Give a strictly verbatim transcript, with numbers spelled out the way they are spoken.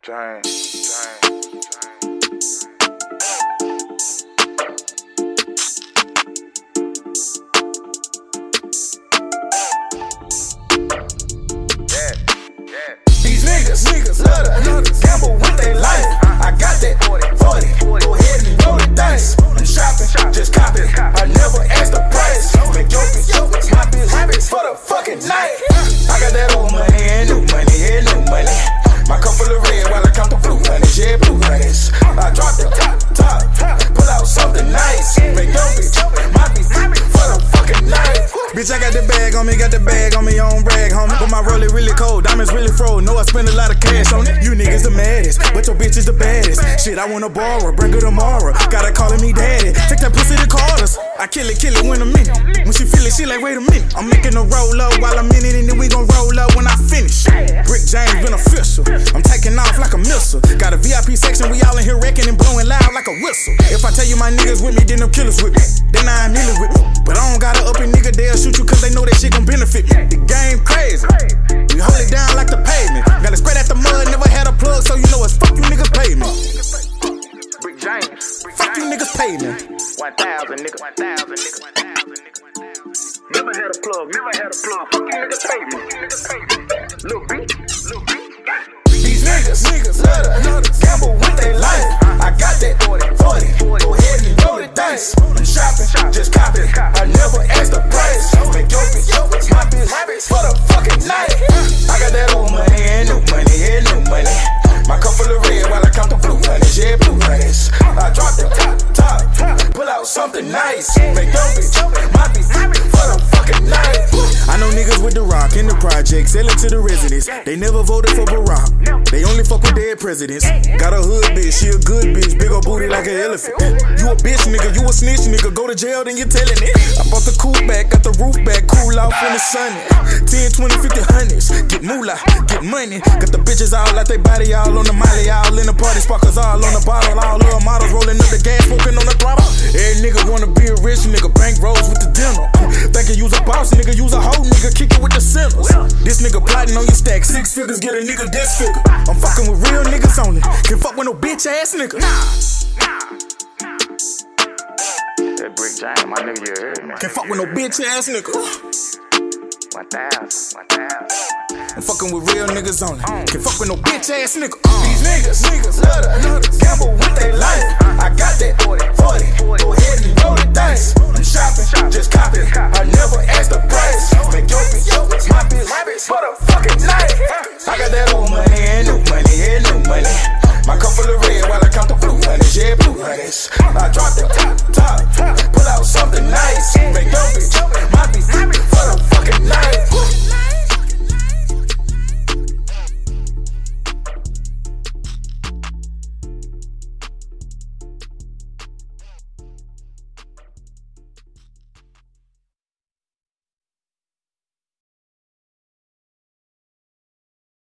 Dang, dang. These niggas, niggas love to gamble with their life. I got that forty, go ahead and roll the dice. I'm shopping, just cop it. I never ask the price. Make your bitch my bitch for the fucking night. I got that old money and new money, yeah, new money. My cup full of red while I count the blue honeys, yeah, blue honeys. I drop the top, top, pull out something nice. Make your bitch my bitch for the fucking night. Bitch, I got the bag on me, got the bag on me, on brag, homie. But my rollie really cold, diamonds really froze. Know I spend a lot of cash on it. You niggas the maddest, but your bitch is the baddest. Shit, I wanna borrow, bring her tomorrow. Got her calling me daddy. Take that pussy to Carter's. I kill it, kill it when a minute. When she feel it, she like, wait a minute. I'm making a roll up while I'm in it, and then we gon' roll up when I finish. Brick James been official. I'm taking off like a missile. Got a V I P section, we all in here wrecking and blowing loud like a whistle. If I tell you my niggas with me, then them killers with me. Then I ain't really with me. But I don't got a up and nigga, they'll shoot you cause they know that shit gon' benefit me. The game crazy. We hold it down like the pavement. Gotta spread at the mud, never had a plug, so you know it's fuck you niggas pay me. Brick James. Fuck you niggas pay me. one thousand nigga, one thousand nigga, one thousand nigga. Never had a plug, never had a plug. Fuck you niggas pay me. Lil' B, Lil' B. These niggas, niggas love to gamble with their life. I got that forty, go ahead and roll the dice. I'm shopping, just cop it. I never ask the price. Make your bitch my bitch for the fucking night. I got that old money and new money, yeah, new money. My cup full of red while I count the blue honeys, yeah, blue honeys. I drop the top, top, pull out something nice. Make your bitch my bitch for the fucking night. I know niggas with the rock in the project, selling to the residents. They never voted for Barack. They only fuck with dead presidents. Got a hood bitch, she a good bitch, big ol' booty like an elephant. You a bitch nigga, you a snitch nigga, go to jail then you telling it. I bought the coupe back, got the roof back, cool off in the sun. ten, twenty, fifty, hundreds, get moolah, get money. Got the bitches all out they body, all on the molly, all in the party, sparkers all on the bottle, all little models rolling up the gas, smoking on the throttle. Every nigga wanna be a rich nigga, bank rolls with the dinner. Thinking you's a boss nigga, you's a hoe nigga, kick it with the sinners. This nigga plotting on your stack, six figures, get a nigga this figure. I'm fucking with real niggas only, can't fuck with no bitch ass nigga. That Brick James, my nigga, you heard me. Can't fuck with no bitch ass nigga. one thousand, one thousand. I'm fucking with real niggas only, can't fuck with no bitch ass nigga. These niggas, niggas love to gamble with their life. I got that forty, go ahead and roll the dice. I'm shopping, just cop it. I never ask the price. Make your bitch my bitch for the fucking night. I got that old money and new money, yeah, new money. My cup full of red while I count the blue honeys, yeah, blue honeys. I drop the top, top, pull out something nice.